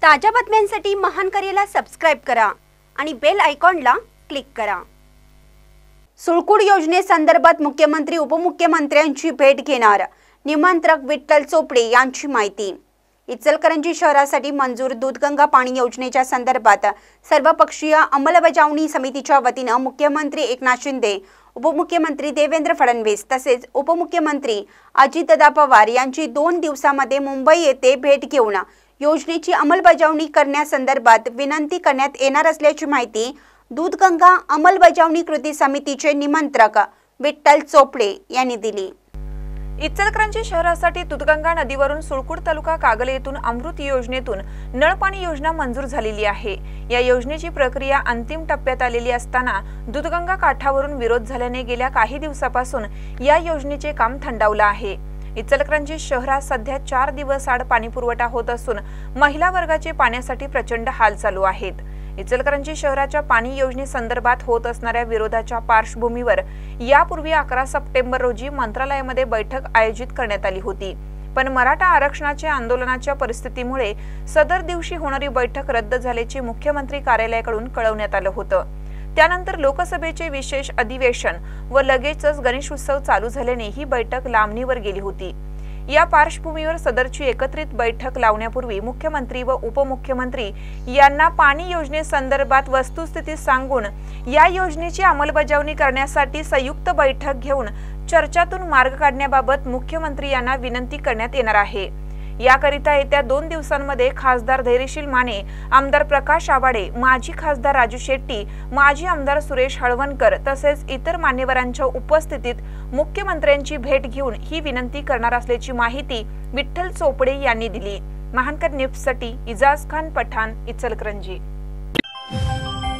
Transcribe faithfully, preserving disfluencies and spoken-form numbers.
ताज्या बातम्यांसाठी महान करेला सबस्क्राइब करा आणि बेल आयकॉनला क्लिक करा। सुळकूड योजनेसंदर्भात मुख्यमंत्री उपमुख्यमंत्र्यांची भेट घेणार, निमंत्रक विठ्ठल चोपडे यांची माहिती। इचलकरंजी शहरासाठी मंजूर दूधगंगा पाणी योजनेच्या संदर्भात सर्वपक्षीय अंमलबजावणी समितीच्या वतीने मुख्यमंत्री एकनाथ शिंदे, उपमुख्यमंत्री देवेंद्र फडणवीस तसेच उपमुख्यमंत्री अजितदादा पवार यांची दोन दिवसांमध्ये मुंबई येथे भेट घेऊन योजनेची अंमलबजावणी करण्यासंदर्भात विनंती करण्यात येणार असल्याची माहिती दूधगंगा अंमलबजावणी कृती समितीचे निमंत्रक विठ्ठल चोपडे यांनी दिली। इचलकरंजी शहरासाठी दूधगंगा नदीवरून सुळकूड तालुका कागल येथून अमृत योजनेतून नळपाणी योजना मंजूर झालेली आहे। या योजनेची प्रक्रिया अंतिम टप्प्यात आलेली असताना दूधगंगा काठावरून विरोध झाल्याने गेल्या काही दिवसापासून या योजनेचे काम थंडावले आहे। इचलकरंजी शहरात सध्या चार दिवस आड पाणी पुरवठा होत असून महिला वर्गाचे पाण्यासाठी प्रचंड हाल चालू आहेत। इचलकरंजी शहराच्या पाणी योजनेसंदर्भात होत असणाऱ्या विरोधाच्या पार्श्वभूमीवर यापूर्वी अकरा सप्टेंबर रोजी मंत्रालयामध्ये बैठक आयोजित करण्यात आली होती, पण मराठा आरक्षणाच्या आंदोलनाच्या परिस्थितीमुळे सदर दिवशी होणारी बैठक रद्द झाल्याचे मुख्यमंत्री कार्यालयाकडून कळवण्यात आलं होतं। त्यानंतर लोकसभेचे विशेष अधिवेशन व लगेचच गणेशोत्सव चालू झाल्याने ही बैठक लांबणीवर गेली होती। या पार्श्वभूमीवर सदरची एकत्रित बैठक लावण्यापूर्वी मुख्यमंत्री व उपमुख्यमंत्री यांना पाणी योजनेसंदर्भात वस्तुस्थिती सांगून या योजनेची अंमलबजावणी करण्यासाठी संयुक्त बैठक घेऊन चर्चातून मार्ग काढण्याबाबत मुख्यमंत्री यांना विनंती करण्यात येणार आहे। याकरिता येत्या दोन दिवसांमध्ये खासदार धैर्यशील माने, आमदार प्रकाश आवाडे, माजी खासदार राजू शेट्टी, माजी आमदार सुरेश हळवणकर तसेच इतर मान्यवरांच्या उपस्थितीत मुख्यमंत्र्यांची भेट घेऊन ही विनंती करणार असल्याची माहिती विठ्ठल चोपडे यांनी दिली। महानकर न्यूजसाठी इजाज खान पठाण, इचलकरंजी।